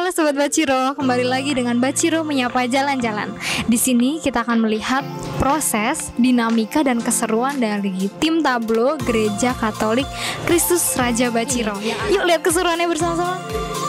Halo Sobat Baciro, kembali lagi dengan Baciro Menyapa Jalan-Jalan. Di sini kita akan melihat proses, dinamika, dan keseruan dari tim tablo Gereja Katolik Kristus Raja Baciro. Yuk lihat keseruannya bersama-sama.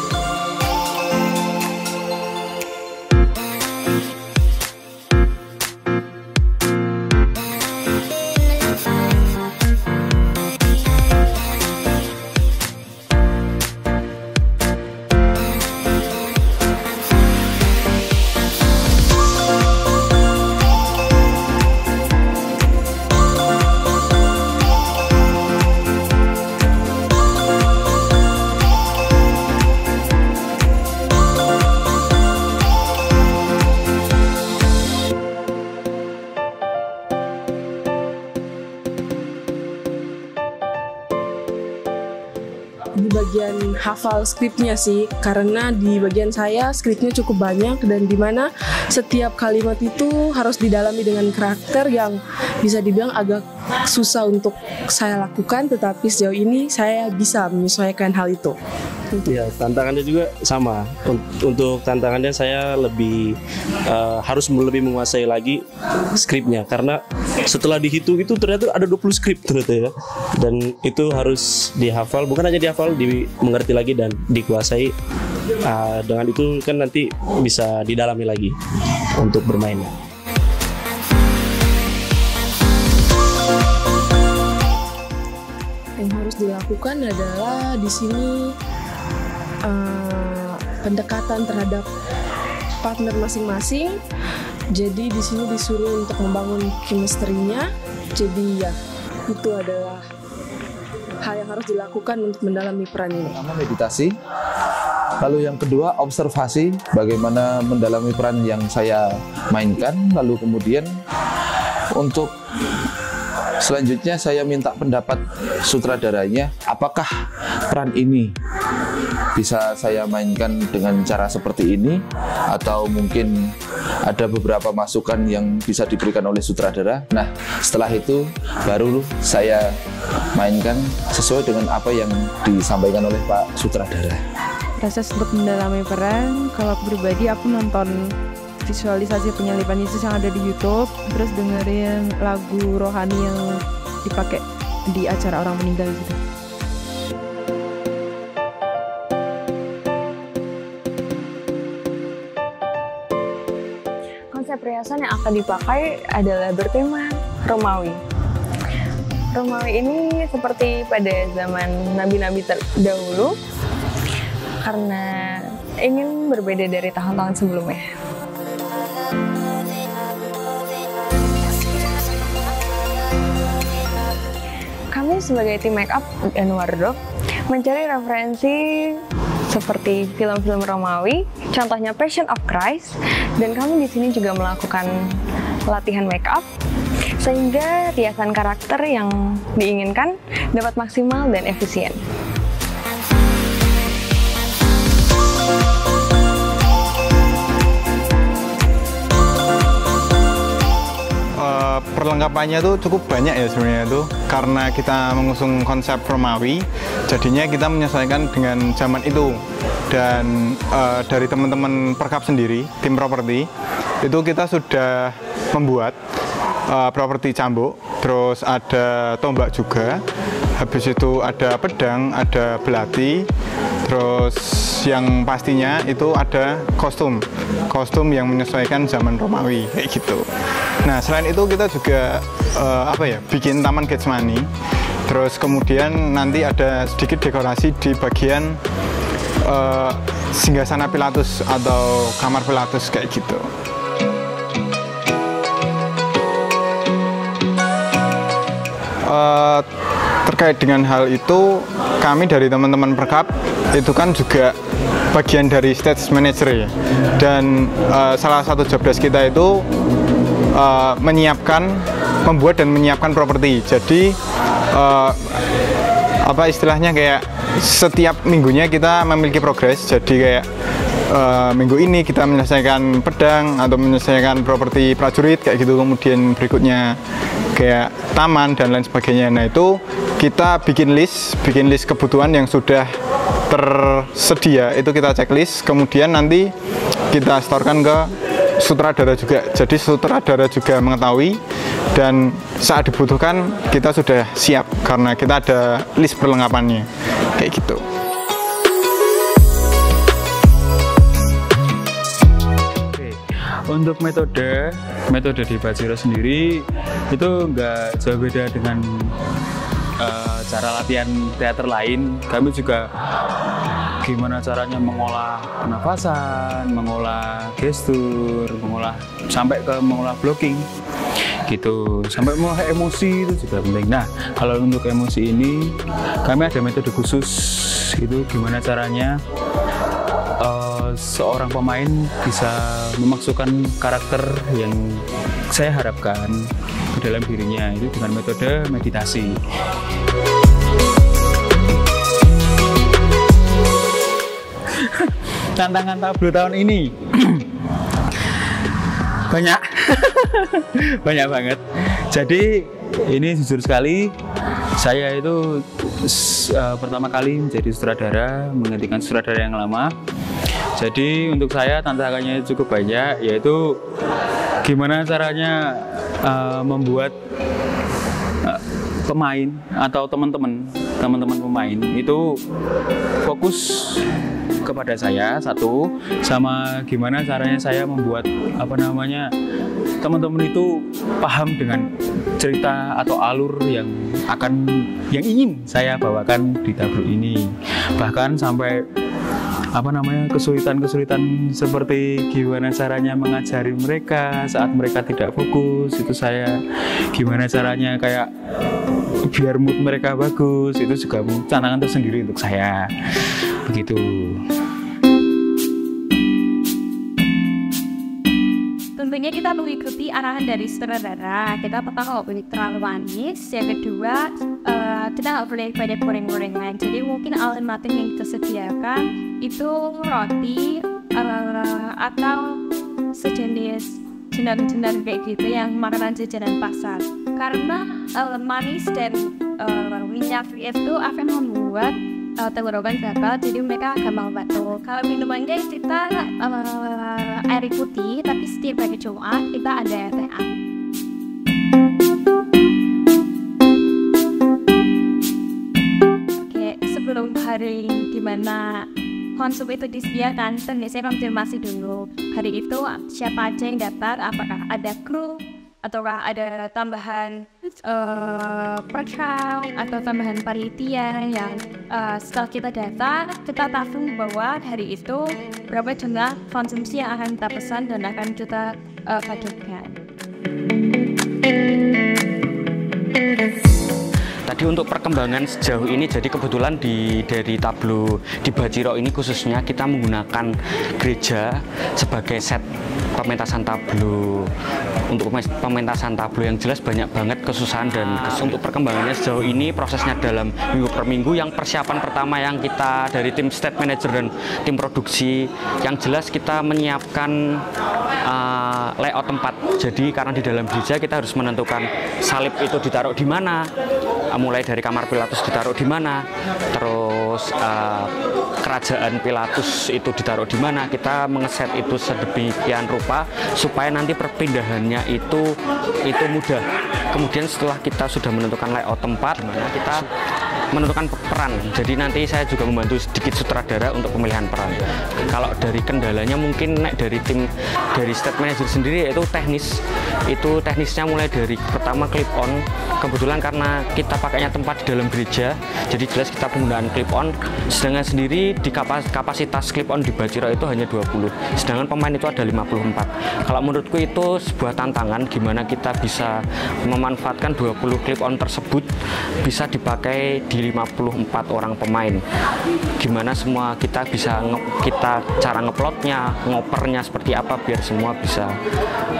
Di bagian hafal skripnya sih, karena di bagian saya skripnya cukup banyak dan dimana setiap kalimat itu harus didalami dengan karakter yang bisa dibilang agak susah untuk saya lakukan, tetapi sejauh ini saya bisa menyesuaikan hal itu. Ya, tantangannya juga sama. Untuk tantangannya saya lebih harus lebih menguasai lagi skripnya, karena setelah dihitung itu ternyata ada 20 skrip ternyata ya. Dan itu harus dihafal, bukan hanya dihafal, dimengerti lagi dan dikuasai. Dengan itu kan nanti bisa didalami lagi untuk bermainnya. Yang harus dilakukan adalah di sini pendekatan terhadap partner masing-masing. Jadi di sini disuruh untuk membangun chemistry-nya. Jadi ya, itu adalah hal yang harus dilakukan untuk mendalami peran ini. Pertama meditasi, lalu yang kedua observasi, bagaimana mendalami peran yang saya mainkan, lalu kemudian untuk selanjutnya saya minta pendapat sutradaranya, apakah peran ini bisa saya mainkan dengan cara seperti ini, atau mungkin ada beberapa masukan yang bisa diberikan oleh sutradara. Nah, setelah itu baru saya mainkan sesuai dengan apa yang disampaikan oleh Pak Sutradara. Proses untuk mendalami peran, kalau aku pribadi aku nonton visualisasi penyaliban Yesus yang ada di YouTube, terus dengerin lagu rohani yang dipakai di acara orang meninggal gitu. Konsep riasan yang akan dipakai adalah bertema Romawi. Romawi ini seperti pada zaman nabi-nabi terdahulu karena ingin berbeda dari tahun-tahun sebelumnya. Kami sebagai tim make up dan wardrobe mencari referensi seperti film-film Romawi, contohnya Passion of Christ, dan kami di sini juga melakukan latihan make up sehingga riasan karakter yang diinginkan dapat maksimal dan efisien. Perlengkapannya tuh cukup banyak ya sebenarnya tuh, karena kita mengusung konsep Romawi, jadinya kita menyesuaikan dengan zaman itu. Dan dari teman-teman perkap sendiri, tim properti, itu kita sudah membuat properti cambuk, terus ada tombak juga, habis itu ada pedang, ada belati, terus yang pastinya itu ada kostum yang menyesuaikan zaman Romawi kayak gitu. Nah, selain itu kita juga bikin taman Getsemani. Terus kemudian nanti ada sedikit dekorasi di bagian singgasana Pilatus atau kamar Pilatus kayak gitu. Terkait dengan hal itu, kami dari teman-teman perkap itu kan juga bagian dari stage manager ya. Dan salah satu job desk kita itu membuat dan menyiapkan properti. Jadi istilahnya kayak setiap minggunya kita memiliki progres. Jadi kayak minggu ini kita menyelesaikan pedang atau menyelesaikan properti prajurit kayak gitu, kemudian berikutnya kayak taman dan lain sebagainya. Nah, itu kita bikin list kebutuhan yang sudah tersedia itu kita checklist, kemudian nanti kita storekan ke sutradara juga. Jadi sutradara juga mengetahui dan saat dibutuhkan kita sudah siap karena kita ada list perlengkapannya kayak gitu. Untuk metode di Bajiro sendiri itu nggak jauh beda dengan cara latihan teater lain. Kami juga gimana caranya mengolah pernafasan, mengolah gestur, sampai ke mengolah blocking gitu, sampai mengolah emosi itu juga penting. Nah, kalau untuk emosi ini kami ada metode khusus, itu gimana caranya seorang pemain bisa memasukkan karakter yang saya harapkan ke dalam dirinya, itu dengan metode meditasi. Tantangan tablo tahun ini banyak banyak banget. Jadi ini jujur sekali, saya itu pertama kali menjadi sutradara, menggantikan sutradara yang lama. Jadi untuk saya tantangannya cukup banyak, yaitu gimana caranya membuat pemain atau teman-teman pemain itu fokus kepada saya satu, sama gimana caranya saya membuat teman-teman itu paham dengan cerita atau alur yang ingin saya bawakan di tablo ini. Bahkan sampai kesulitan seperti gimana caranya mengajari mereka saat mereka tidak fokus, itu saya gimana caranya kayak biar mood mereka bagus, itu juga tantangan tersendiri untuk saya begitu. Tentunya kita mengikuti arahan dari sutradara. Kita pertama nggak boleh terlalu manis, yang kedua kita nggak boleh banyak goreng-gorengan. Jadi mungkin alternatif yang tersediakan itu roti atau sejenis cendana kayak gitu, yang makanan jajanan pasar. Karena manis dan minyak itu akan membuat tenggorokan gatal, jadi mereka gampang batuk. Kalau minumannya kita air putih, tapi setiap hari Jumat kita ada air teh. Oke, sebelum hari dimana konsum itu disediakan, saya konfirmasi dulu hari itu siapa aja yang dapat, apakah ada kru ataukah ada tambahan percang atau tambahan panitia yang setelah kita data, kita tahu bahwa hari itu berapa jumlah konsumsi yang akan kita pesan dan akan kita bagikan. Tadi untuk perkembangan sejauh ini, jadi kebetulan dari tablo di Bajiro ini khususnya kita menggunakan gereja sebagai set pementasan tablo. Untuk pementasan tablo yang jelas banyak banget kesusahan dan untuk perkembangannya sejauh ini prosesnya dalam minggu per minggu. Yang persiapan pertama yang kita dari tim stage manager dan tim produksi, yang jelas kita menyiapkan layout tempat. Jadi karena di dalam gereja kita harus menentukan salib itu ditaruh di mana, mulai dari kamar Pilatus ditaruh di mana, terus kerajaan Pilatus itu ditaruh di mana. Kita mengeset itu sedemikian rupa supaya nanti perpindahannya itu mudah. Kemudian setelah kita sudah menentukan layout tempat, dimana kita menentukan peran. Jadi nanti saya juga membantu sedikit sutradara untuk pemilihan peran. Kalau dari kendalanya mungkin dari tim dari stage manager sendiri, yaitu teknis. Itu teknisnya mulai dari pertama clip on. Kebetulan karena kita pakainya tempat di dalam gereja, jadi jelas kita penggunaan clip on. Sedangkan sendiri di kapasitas clip on di Bajiro itu hanya 20, sedangkan pemain itu ada 54. Kalau menurutku itu sebuah tantangan, gimana kita bisa memanfaatkan 20 clip on tersebut bisa dipakai di 54 orang pemain. Gimana semua kita bisa cara ngeplotnya, ngopernya seperti apa biar semua bisa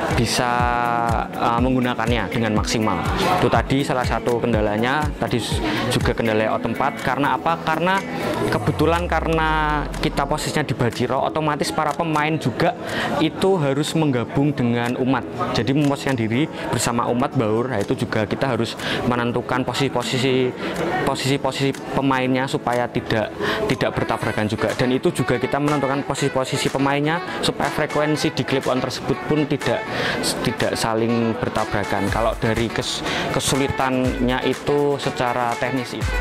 bisa menggunakannya dengan maksimal. Itu tadi salah satu kendalanya, tadi juga kendala layout tempat. Karena apa? Karena kebetulan karena kita posisinya di Bajiro, otomatis para pemain juga itu harus menggabung dengan umat. Jadi memposisikan diri bersama umat baur. Nah, itu juga kita harus menentukan posisi pemainnya supaya tidak bertabrakan juga. Dan itu juga kita menentukan posisi pemainnya supaya frekuensi di clip on tersebut pun tidak saling bertabrakan. Kalau dari kesulitannya itu secara teknis itu.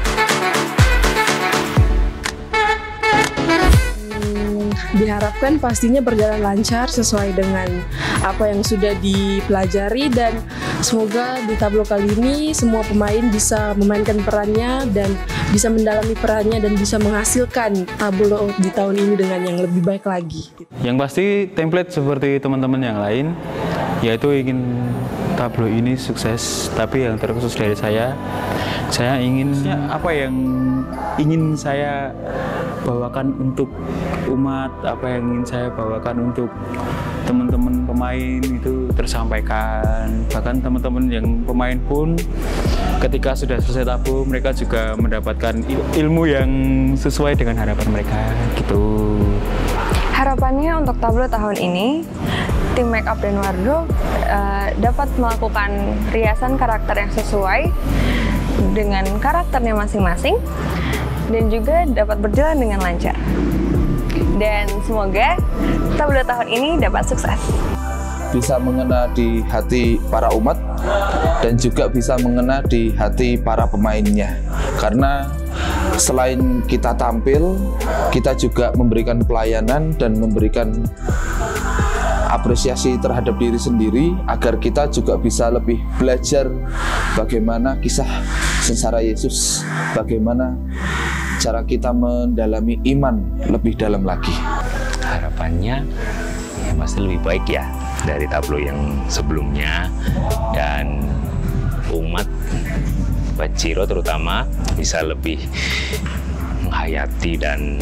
Diharapkan pastinya berjalan lancar sesuai dengan apa yang sudah dipelajari, dan semoga di tablo kali ini semua pemain bisa memainkan perannya dan bisa mendalami perannya dan bisa menghasilkan tablo di tahun ini dengan yang lebih baik lagi. Yang pasti template seperti teman-teman yang lain, yaitu ingin tablo ini sukses, tapi yang terkhusus dari saya ingin apa yang ingin saya bawakan untuk umat, apa yang ingin saya bawakan untuk teman-teman pemain itu tersampaikan. Bahkan teman-teman yang pemain pun ketika sudah selesai tablo, mereka juga mendapatkan ilmu yang sesuai dengan harapan mereka gitu. Harapannya untuk tablo tahun ini, tim Makeup dan Wardrobe dapat melakukan riasan karakter yang sesuai dengan karakternya masing-masing dan juga dapat berjalan dengan lancar. Dan semoga tablo tahun ini dapat sukses. Bisa mengena di hati para umat dan juga bisa mengena di hati para pemainnya. Karena selain kita tampil, kita juga memberikan pelayanan dan memberikan apresiasi terhadap diri sendiri agar kita juga bisa lebih belajar bagaimana kisah sengsara Yesus, bagaimana cara kita mendalami iman lebih dalam lagi. Harapannya ya pasti lebih baik ya dari tablo yang sebelumnya, dan umat Bajiro terutama bisa lebih menghayati dan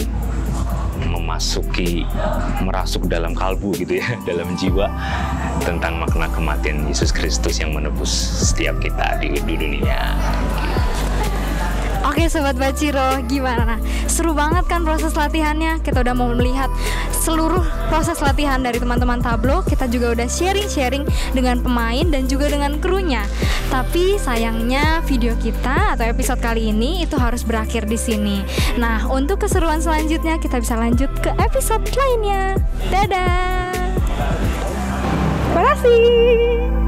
merasuk dalam kalbu gitu ya, dalam jiwa tentang makna kematian Yesus Kristus yang menebus setiap kita di dunia. Oke Sobat Bajiro, gimana? Seru banget kan proses latihannya? Kita udah mau melihat seluruh proses latihan dari teman-teman tablo. Kita juga udah sharing-sharing dengan pemain dan juga dengan krunya. Tapi sayangnya video kita atau episode kali ini itu harus berakhir di sini. Nah, untuk keseruan selanjutnya kita bisa lanjut ke episode lainnya. Dadah! Terima kasih.